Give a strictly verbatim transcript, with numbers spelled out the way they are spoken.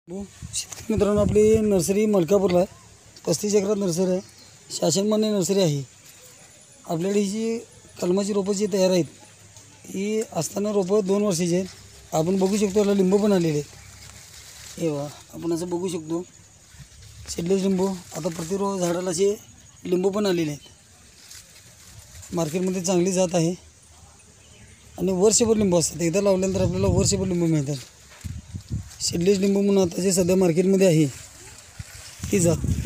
शेतकरी मित्रांनो, आपली नर्सरी मलकापूरला आहे. पस्तीस एकरात नर्सरी आहे. शासनमान्य नर्सरी आहे. आपल्याकडे ही जी कलमाची रोपं जी तयार आहेत ही असताना रोपं दोन वर्षाची आहेत. आपण बघू शकतो याला लिंबू पण आलेले आहेत. हे वा आपण असं बघू शकतो सीडलेस लिंबू. आता प्रति रो झाडाला असे लिंबू पण आलेले आहेत. मार्केटमध्ये चांगली जात आहे आणि वर्षभर लिंबू असतात. एकदा लावल्यानंतर आपल्याला वर्षभर लिंबू मिळतात. सीडलेस लिंबू म्हणून आता जे सध्या मार्केटमध्ये आहे ही जात.